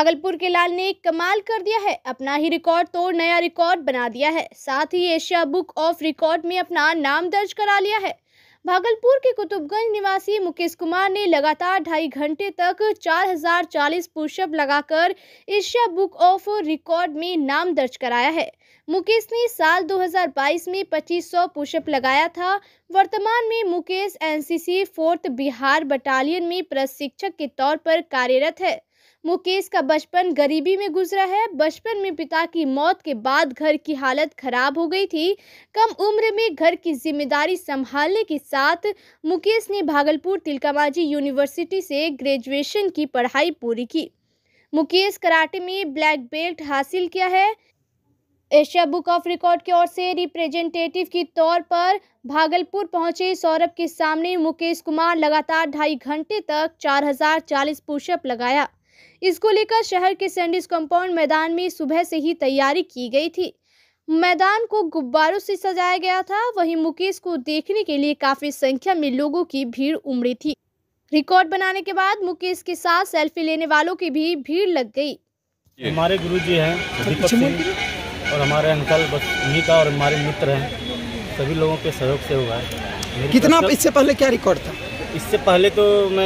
भागलपुर के लाल ने कमाल कर दिया है, अपना ही रिकॉर्ड तोड़ नया रिकॉर्ड बना दिया है। साथ ही एशिया बुक ऑफ रिकॉर्ड में अपना नाम दर्ज करा लिया है। भागलपुर के कुतुबगंज निवासी मुकेश कुमार ने लगातार 2.5 घंटे तक 4040 पुशअप लगाकर एशिया बुक ऑफ रिकॉर्ड में नाम दर्ज कराया है। मुकेश ने साल 2022 में 2500 पुशअप लगाया था। वर्तमान में Mukesh NCC 4th Bihar battalion में प्रशिक्षक के तौर पर कार्यरत है। मुकेश का बचपन गरीबी में गुजरा है। बचपन में पिता की मौत के बाद घर की हालत खराब हो गई थी। कम उम्र में घर की जिम्मेदारी संभालने के साथ मुकेश ने भागलपुर तिलकामाझी यूनिवर्सिटी से ग्रेजुएशन की पढ़ाई पूरी की। मुकेश कराटे में ब्लैक बेल्ट हासिल किया है। एशिया बुक ऑफ रिकॉर्ड की ओर से रिप्रेजेंटेटिव के तौर पर भागलपुर पहुंचे सौरभ के सामने मुकेश कुमार लगातार 2.5 घंटे तक 4040 पुशअप लगाया। इसको लेकर शहर के सैंडिस कंपाउंड मैदान में सुबह से ही तैयारी की गई थी। मैदान को गुब्बारों से सजाया गया था। वहीं मुकेश को देखने के लिए काफी संख्या में लोगों की भीड़ उमड़ी थी। रिकॉर्ड बनाने के बाद मुकेश के साथ सेल्फी लेने वालों की भी भीड़ लग गई। हमारे गुरुजी हैं दीपक सिंह और हमारे अंकल बस उन्हीं का और हमारे मित्र हैं, सभी लोगों के सहयोग से हुआ है। कितना इससे पहले क्या रिकॉर्ड था? इससे पहले तो मैं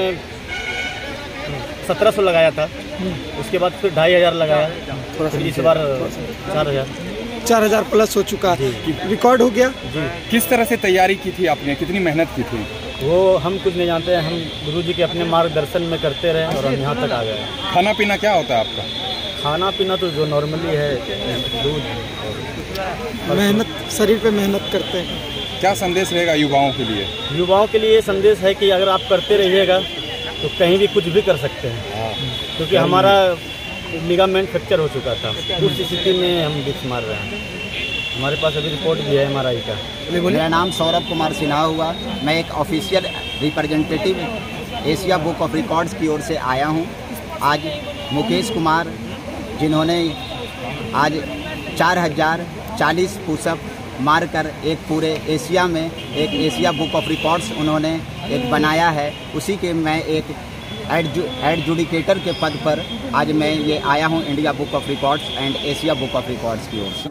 1700 लगाया था, उसके बाद फिर 2500 लगाया, फिर इस बार 4000 प्लस हो चुका है। रिकॉर्ड हो गया जी। किस तरह से तैयारी की थी आपने, कितनी मेहनत की थी? वो हम कुछ नहीं जानते हैं, हम गुरुजी के अपने मार्गदर्शन में करते रहे और हम यहाँ तक आ गए। खाना पीना क्या होता है आपका? खाना पीना तो जो नॉर्मली है, दूध और मेहनत, शरीर पे मेहनत करते हैं। क्या संदेश रहेगा युवाओं के लिए? युवाओं के लिए ये संदेश है कि अगर आप करते रहिएगा तो कहीं भी कुछ भी कर सकते हैं, क्योंकि हमारा लिगामेंट फ्रैक्चर हो चुका था। उस स्थिति में हम डिस्क मार रहे हैं। हमारे पास अभी रिपोर्ट भी है MRI का। मेरा नाम सौरभ कुमार सिन्हा हुआ। मैं एक official representative Asia Book of Records की ओर से आया हूं। आज मुकेश कुमार, जिन्होंने आज 4040 पुशअप मारकर एक पूरे एशिया में एक एशिया बुक ऑफ रिकॉर्ड्स उन्होंने एक बनाया है, उसी के मैं एक एडजुडिकेटर के पद पर आज मैं ये आया हूँ India Book of Records and Asia Book of Records की ओर से।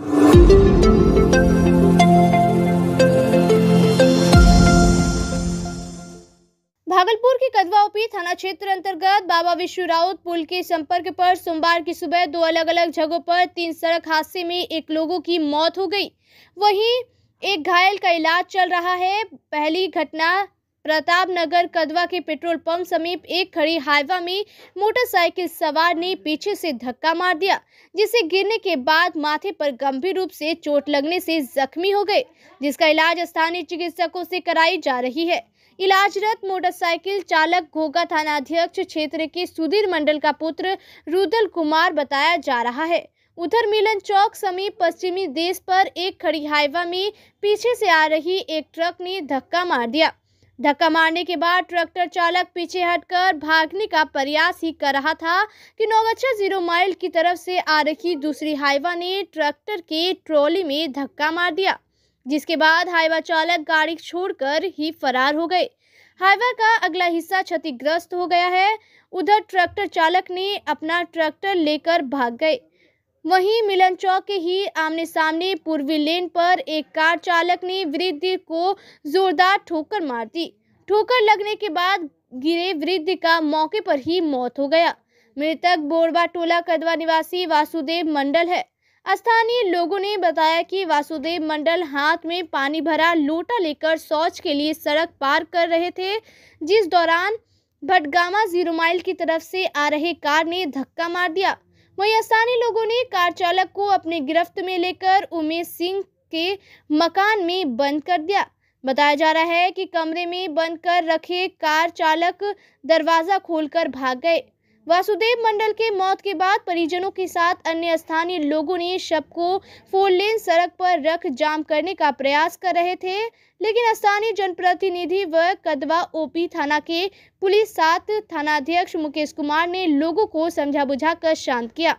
भागलपुर के कदवा ओपी थाना क्षेत्र अंतर्गत बाबा विश्व राउत पुल के संपर्क पर सोमवार की सुबह 2 अलग-अलग जगहों पर 3 सड़क हादसे में 1 लोगों की मौत हो गई। वहीं एक घायल का इलाज चल रहा है। पहली घटना प्रताप नगर कदवा के पेट्रोल पंप समीप एक खड़ी हाईवा में मोटरसाइकिल सवार ने पीछे से धक्का मार दिया, जिसे गिरने के बाद माथे पर गंभीर रूप से चोट लगने से जख्मी हो गए, जिसका इलाज स्थानीय चिकित्सकों से कराई जा रही है। इलाजरत मोटरसाइकिल चालक घोगा थानाध्यक्ष क्षेत्र के सुधीर मंडल का पुत्र रुदल कुमार बताया जा रहा है। उधर मिलन चौक समीप पश्चिमी देश पर एक खड़ी हाईवा में पीछे से आ रही एक ट्रक ने धक्का मार दिया। धक्का मारने के बाद ट्रैक्टर चालक पीछे हटकर भागने का प्रयास ही कर रहा था कि नौगच्छा 0 माइल की तरफ से आ रही दूसरी हाईवा ने ट्रैक्टर के ट्रॉली में धक्का मार दिया, जिसके बाद हाईवा चालक गाड़ी छोड़कर ही फरार हो गए। हाईवा का अगला हिस्सा क्षतिग्रस्त हो गया है। उधर ट्रैक्टर चालक ने अपना ट्रैक्टर लेकर भाग गए। वहीं मिलन चौक के ही आमने सामने पूर्वी लेन पर एक कार चालक ने वृद्ध को जोरदार ठोकर मार दी। ठोकर लगने के बाद गिरे वृद्ध का मौके पर ही मौत हो गया। मृतक बोरबा टोला कदवा निवासी वासुदेव मंडल है। स्थानीय लोगों ने बताया कि वासुदेव मंडल हाथ में पानी भरा लोटा लेकर शौच के लिए सड़क पार कर रहे थे, जिस दौरान भटगामा 0 माइल की तरफ से आ रहे कार ने धक्का मार दिया। वहीं स्थानीय लोगों ने कार चालक को अपने गिरफ्त में लेकर उमेश सिंह के मकान में बंद कर दिया। बताया जा रहा है कि कमरे में बंद कर रखे कार चालक दरवाजा खोलकर भाग गए। वासुदेव मंडल के मौत के बाद परिजनों के साथ अन्य स्थानीय लोगों ने शव को 4 लेन सड़क पर रख जाम करने का प्रयास कर रहे थे, लेकिन स्थानीय जनप्रतिनिधि व कदवा ओपी थाना के पुलिस साथ थानाध्यक्ष मुकेश कुमार ने लोगों को समझा बुझाकर शांत किया।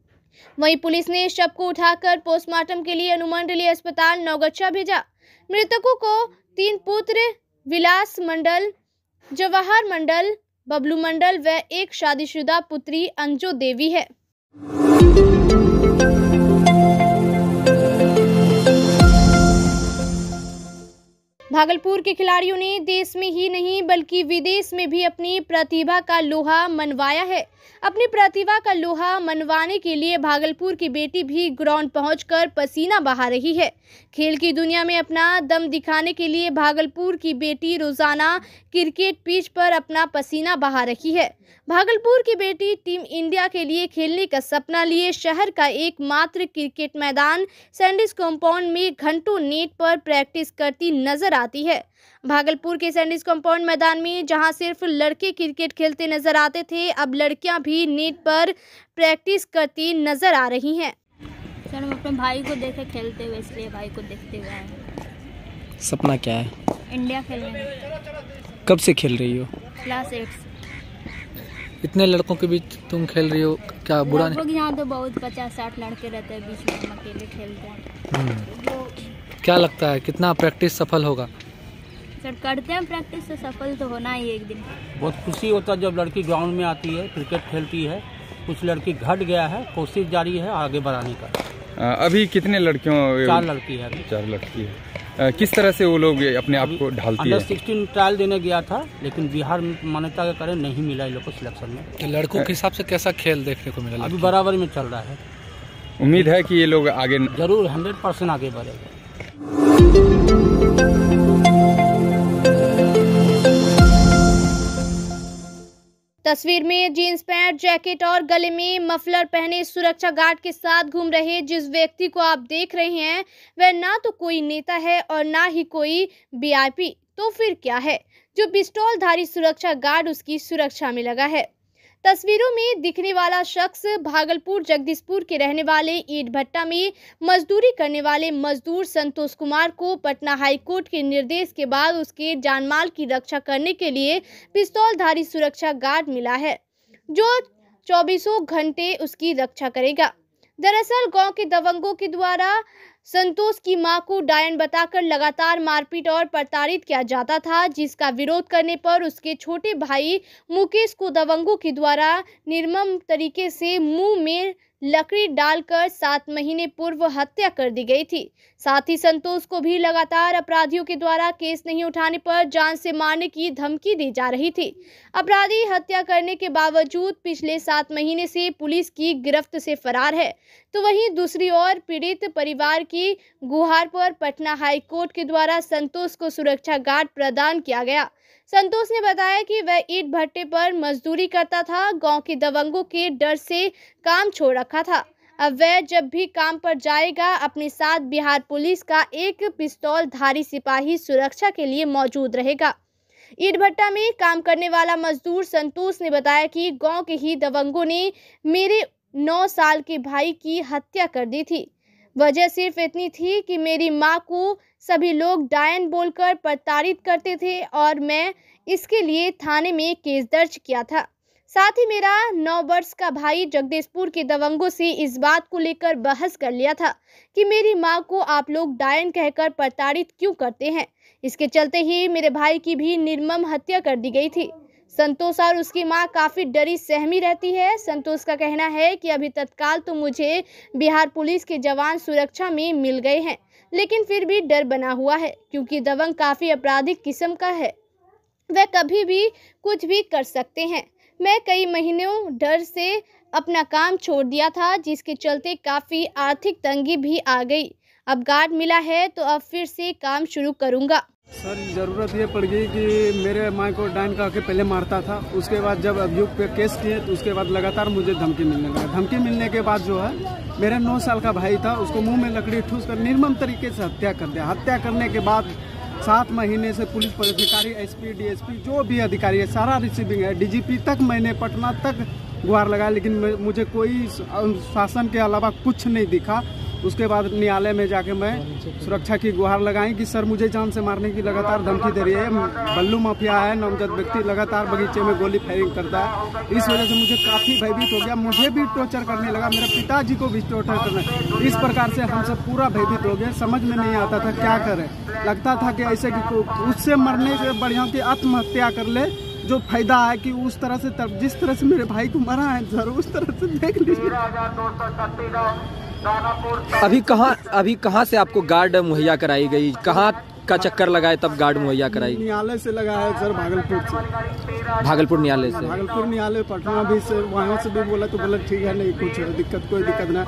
वहीं पुलिस ने शव को उठाकर पोस्टमार्टम के लिए अनुमंडलीय अस्पताल नौगच्छा भेजा। मृतकों को 3 पुत्र विलास मंडल, जवाहर मंडल, बबलू मंडल व एक शादीशुदा पुत्री अंजू देवी है। भागलपुर के खिलाड़ियों ने देश में ही नहीं बल्कि विदेश में भी अपनी प्रतिभा का लोहा मनवाया है। अपनी प्रतिभा का लोहा मनवाने के लिए भागलपुर की बेटी भी ग्राउंड पहुंचकर पसीना बहा रही है। खेल की दुनिया में अपना दम दिखाने के लिए भागलपुर की बेटी रोजाना क्रिकेट पिच पर अपना पसीना बहा रही है। भागलपुर की बेटी टीम इंडिया के लिए खेलने का सपना लिए शहर का एकमात्र क्रिकेट मैदान सैंडिस कंपाउंड में घंटों नेट पर प्रैक्टिस करती नजर आती है। भागलपुर के सैंडिस कंपाउंड मैदान में जहां सिर्फ लड़के क्रिकेट खेलते नजर आते थे, अब लड़कियां भी नेट पर प्रैक्टिस करती नजर आ रही हैं। सर, हम अपने भाई को देखे खेलते हुए, इसलिए भाई को देखते हुए आए हैं। सपना क्या है? इंडिया खेलने में। कब से खेल रही हो? क्लास 8 से। इतने लड़कों के बीच तुम खेल रही हो, क्या बुरा नहीं? लगभग यहाँ तो बहुत 50-60 लड़के रहते हैं, बीच में हम अकेले खेलते हैं। क्या लगता है कितना प्रैक्टिस सफल होगा? सर, करते हैं प्रैक्टिस तो सफल तो होना ही एक दिन। बहुत खुशी होता है जब लड़की ग्राउंड में आती है, क्रिकेट खेलती है। कुछ लड़की घट गया है, कोशिश जारी है आगे बढ़ाने का। अभी कितने लड़कियों? 4 लड़की है अभी। 4 लड़की है। किस तरह से वो लोग अपने आप को ढालती है? अंडर 16 ट्रायल देने गया था, लेकिन बिहार में मान्यता के कारण नहीं मिला इन लोग को सिलेक्शन में। लड़कों के हिसाब से कैसा खेल देखने को मिला? अभी बराबर में चल रहा है। उम्मीद है कि ये लोग आगे जरूर 100% आगे बढ़ेगा। तस्वीर में जींस पैंट, जैकेट और गले में मफलर पहने सुरक्षा गार्ड के साथ घूम रहे जिस व्यक्ति को आप देख रहे हैं वह ना तो कोई नेता है और ना ही कोई वीआईपी, तो फिर क्या है जो पिस्तौलधारी सुरक्षा गार्ड उसकी सुरक्षा में लगा है। तस्वीरों में दिखने वाला शख्स भागलपुर जगदीशपुर के रहने वाले ईंट भट्टा में मजदूरी करने वाले मजदूर संतोष कुमार को पटना हाईकोर्ट के निर्देश के बाद उसके जानमाल की रक्षा करने के लिए पिस्तौलधारी सुरक्षा गार्ड मिला है, जो 24 घंटे उसकी रक्षा करेगा। दरअसल गांव के दबंगों के द्वारा संतोष की मां को डायन बताकर लगातार मारपीट और प्रताड़ित किया जाता था, जिसका विरोध करने पर उसके छोटे भाई मुकेश को दबंगों के द्वारा निर्मम तरीके से मुंह में लकड़ी डालकर 7 महीने पूर्व हत्या कर दी गई थी। साथ ही संतोष को भी लगातार अपराधियों के द्वारा केस नहीं उठाने पर जान से मारने की धमकी दी जा रही थी। अपराधी हत्या करने के बावजूद पिछले 7 महीने से पुलिस की गिरफ्त से फरार है, तो वहीं दूसरी ओर पीड़ित परिवार की गुहार पर पटना हाईकोर्ट के द्वारा संतोष को सुरक्षा गार्ड प्रदान किया गया। संतोष ने बताया कि वह ईंट भट्टे पर मजदूरी करता था, गांव के दबंगों के डर से काम छोड़ रखा था। अब वह जब भी काम पर जाएगा अपने साथ बिहार पुलिस का एक पिस्तौलधारी सिपाही सुरक्षा के लिए मौजूद रहेगा। ईंट भट्टा में काम करने वाला मजदूर संतोष ने बताया कि गांव के ही दबंगों ने मेरे 9 साल के भाई की हत्या कर दी थी। वजह सिर्फ इतनी थी कि मेरी मां को सभी लोग डायन बोलकर प्रताड़ित करते थे और मैं इसके लिए थाने में केस दर्ज किया था। साथ ही मेरा 9 वर्ष का भाई जगदीशपुर के दबंगों से इस बात को लेकर बहस कर लिया था कि मेरी मां को आप लोग डायन कहकर प्रताड़ित क्यों करते हैं। इसके चलते ही मेरे भाई की भी निर्मम हत्या कर दी गई थी। संतोष और उसकी मां काफी डरी सहमी रहती है। संतोष का कहना है कि अभी तत्काल तो मुझे बिहार पुलिस के जवान सुरक्षा में मिल गए हैं, लेकिन फिर भी डर बना हुआ है क्योंकि दबंग काफी आपराधिक किस्म का है, वह कभी भी कुछ भी कर सकते हैं। मैं कई महीनों डर से अपना काम छोड़ दिया था, जिसके चलते काफी आर्थिक तंगी भी आ गई। अब गार्ड मिला है तो अब फिर से काम शुरू करूंगा। सर, ज़रूरत ये पड़ गई कि मेरे माँ को डायन कहा के पहले मारता था, उसके बाद जब अभियुक्त पे केस किए तो उसके बाद लगातार मुझे धमकी मिलने लगा। धमकी मिलने के बाद जो है मेरा 9 साल का भाई था, उसको मुंह में लकड़ी ठूस कर निर्मम तरीके से हत्या कर दिया। हत्या करने के बाद 7 महीने से पुलिस पदाधिकारी, एसपी, डीएसपी जो भी अधिकारी है सारा रिसीविंग है, डीजीपी तक मैंने पटना तक गुहार लगाया, लेकिन मुझे कोई शासन के अलावा कुछ नहीं दिखा। उसके बाद न्यायालय में जाके मैं सुरक्षा की गुहार लगाई कि सर मुझे जान से मारने की लगातार धमकी दे रही है। बल्लू माफिया है, नामजद व्यक्ति लगातार बगीचे में गोली फायरिंग करता है। इस वजह से मुझे काफ़ी भयभीत हो गया, मुझे भी टॉर्चर करने लगा, मेरे पिताजी को भी टॉर्चर करना। इस प्रकार से हम सब पूरा भयभीत हो गए, समझ में नहीं आता था क्या करें। लगता था कि ऐसे कि उससे मरने से बढ़िया की आत्महत्या कर ले, जो फायदा है कि उस तरह से जिस तरह से मेरे भाई को मरा है सर, उस तरह से देख लीजिए। अभी कहाँ से आपको गार्ड मुहैया कराई गई? कहाँ का चक्कर लगाए तब गार्ड मुहैया कराई? न्यायालय से लगाया है सर, भागलपुर से। भागलपुर न्यायालय से? भागलपुर न्यायालय, पटना भी से, वहाँ से भी बोला तो बोला ठीक है, नहीं कुछ दिक्कत, कोई दिक्कत ना।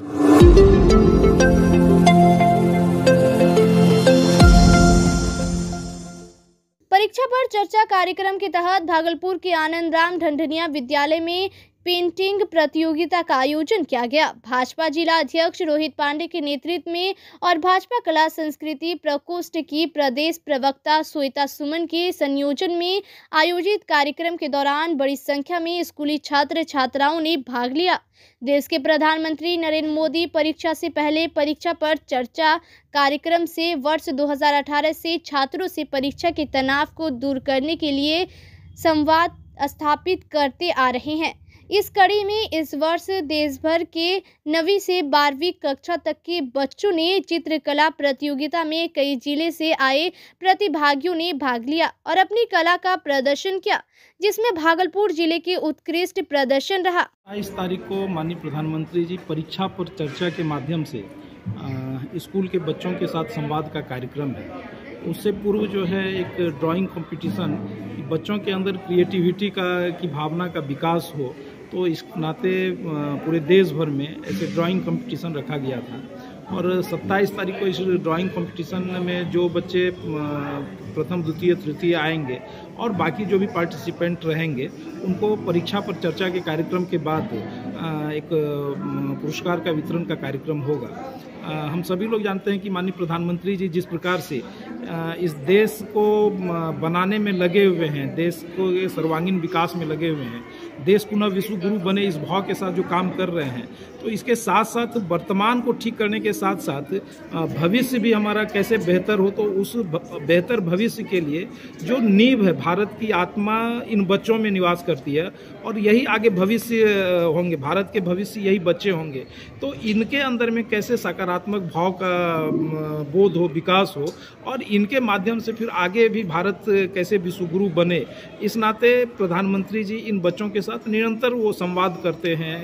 परीक्षा पर चर्चा कार्यक्रम के तहत भागलपुर के आनंद राम ढंढनिया विद्यालय में पेंटिंग प्रतियोगिता का आयोजन किया गया। भाजपा जिला अध्यक्ष रोहित पांडे के नेतृत्व में और भाजपा कला संस्कृति प्रकोष्ठ की प्रदेश प्रवक्ता श्वेता सुमन के संयोजन में आयोजित कार्यक्रम के दौरान बड़ी संख्या में स्कूली छात्र छात्राओं ने भाग लिया। देश के प्रधानमंत्री नरेंद्र मोदी परीक्षा से पहले परीक्षा पर चर्चा कार्यक्रम से वर्ष 2018 से छात्रों से परीक्षा के तनाव को दूर करने के लिए संवाद स्थापित करते आ रहे हैं। इस कड़ी में इस वर्ष देश भर के 9वीं से 12वीं कक्षा तक के बच्चों ने चित्रकला प्रतियोगिता में कई जिले से आए प्रतिभागियों ने भाग लिया और अपनी कला का प्रदर्शन किया, जिसमें भागलपुर जिले के उत्कृष्ट प्रदर्शन रहा। 22 तारीख को माननीय प्रधानमंत्री जी परीक्षा पर चर्चा के माध्यम से स्कूल के बच्चों के साथ संवाद का कार्यक्रम है। उससे पूर्व जो है एक ड्राइंग कंपटीशन, बच्चों के अंदर क्रिएटिविटी की भावना का विकास हो, तो इस नाते पूरे देश भर में ऐसे ड्राइंग कंपटीशन रखा गया था। और 27 तारीख को इस ड्राइंग कंपटीशन में जो बच्चे प्रथम द्वितीय तृतीय आएंगे और बाकी जो भी पार्टिसिपेंट रहेंगे उनको परीक्षा पर चर्चा के कार्यक्रम के बाद एक पुरस्कार का वितरण का कार्यक्रम होगा। हम सभी लोग जानते हैं कि माननीय प्रधानमंत्री जी जिस प्रकार से इस देश को बनाने में लगे हुए हैं, देश को सर्वांगीण विकास में लगे हुए हैं, देश पुनः विश्व गुरु बने इस भाव के साथ जो काम कर रहे हैं, तो इसके साथ साथ वर्तमान को ठीक करने के साथ साथ भविष्य भी हमारा कैसे बेहतर हो, तो उस बेहतर भविष्य के लिए जो नींव है, भारत की आत्मा इन बच्चों में निवास करती है और यही आगे भविष्य होंगे, भारत के भविष्य यही बच्चे होंगे। तो इनके अंदर में कैसे सकारात्मक भाव का बोध हो, विकास हो और इनके माध्यम से फिर आगे भी भारत कैसे विश्वगुरु बने, इस नाते प्रधानमंत्री जी इन बच्चों के साथ निरंतर वो संवाद करते हैं।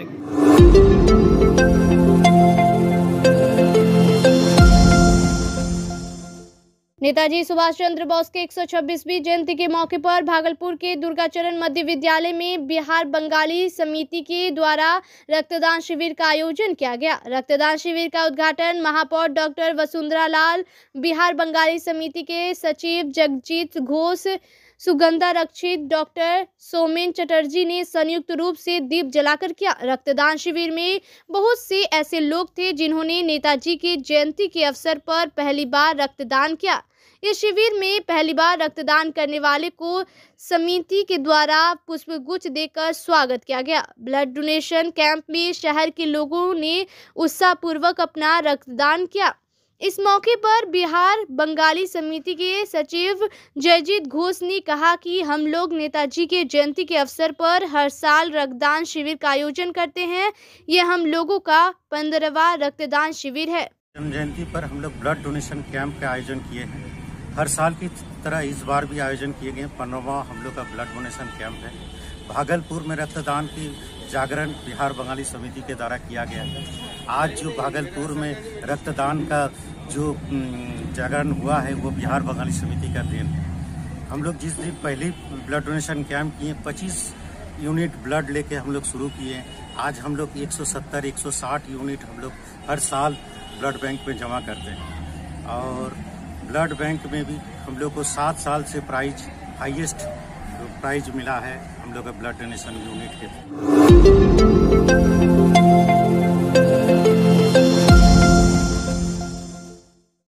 नेताजी सुभाष चंद्र बोस के 126वीं जयंती के मौके पर भागलपुर के दुर्गाचरण मध्य विद्यालय में बिहार बंगाली समिति के द्वारा रक्तदान शिविर का आयोजन किया गया। रक्तदान शिविर का उद्घाटन महापौर डॉक्टर वसुंधरा लाल, बिहार बंगाली समिति के सचिव जगजीत घोष, सुगंधा रक्षित डॉक्टर सोमेन चटर्जी ने संयुक्त रूप से दीप जलाकर किया। रक्तदान शिविर में बहुत से ऐसे लोग थे जिन्होंने नेताजी की जयंती के अवसर पर पहली बार रक्तदान किया। इस शिविर में पहली बार रक्तदान करने वाले को समिति के द्वारा पुष्पगुच्छ देकर स्वागत किया गया। ब्लड डोनेशन कैंप में शहर के लोगों ने उत्साहपूर्वक अपना रक्तदान किया। इस मौके पर बिहार बंगाली समिति के सचिव जयजीत घोष ने कहा कि हम लोग नेताजी के जयंती के अवसर पर हर साल रक्तदान शिविर का आयोजन करते हैं। ये हम लोगों का 15वां रक्तदान शिविर है। जयंती पर हम लोग ब्लड डोनेशन कैंप का आयोजन किए हैं। हर साल की तरह इस बार भी आयोजन किए गए। 15वां हम लोग का ब्लड डोनेशन कैंप है। भागलपुर में रक्तदान की जागरण बिहार बंगाली समिति के द्वारा किया गया है। आज जो भागलपुर में रक्तदान का जो जागरण हुआ है वो बिहार बंगाली समिति का देन है। हम लोग जिस दिन पहली ब्लड डोनेशन कैंप किए 25 यूनिट ब्लड लेके हम लोग शुरू किए। आज हम लोग 170-160 यूनिट हम लोग हर साल ब्लड बैंक में जमा करते हैं और ब्लड बैंक में भी हम लोग को 7 साल से हाईएस्ट प्राइज मिला है हम लोग का ब्लड डोनेशन यूनिट के।